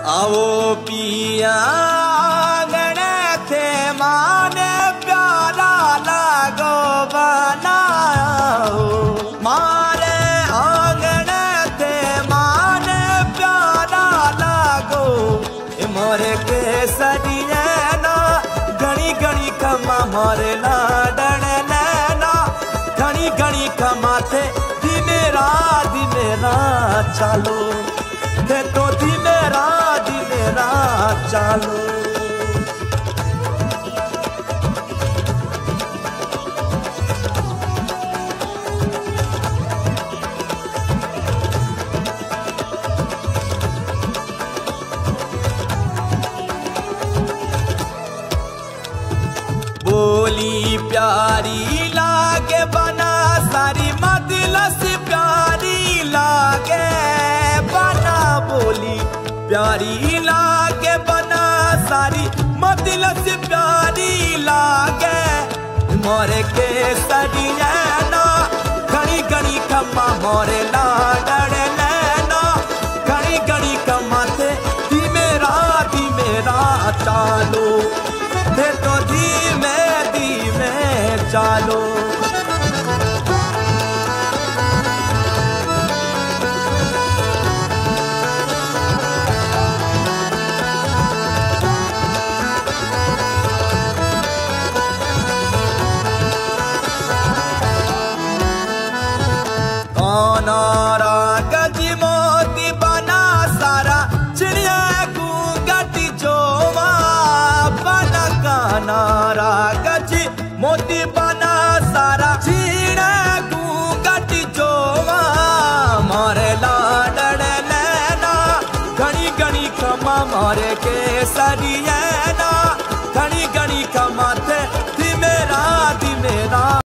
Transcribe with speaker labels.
Speaker 1: आओ पिया गणे थे माने प्यारा लागो बनाओ मारे आंगने थे माने प्यारा लागो मोरे के सदिए ना घनी घनी कमा मोरे लाडन नैना घनी घनी कमाते दिन रात चालो थे तो दिन रात चालो। बोली प्यारी लागे बना सारी मदलस प्यारी लागे बना बोली प्यारी लागे बना सारी मदलस प्यारी लागे मोरे के सदिए ना घनी घनी कमा मोरे लाडन नैना घनी घनी कमाते धीमे रात चालो थे तो धीमे चालो। कानारा गजी मोती बना सारा चिड़िया गूंगटी जोवा बना कानारा गजी मोती बना सारा चिड़िया गूंगटी जोवा मारे लाडन नैना घनी घनी कमा मारे के सरिया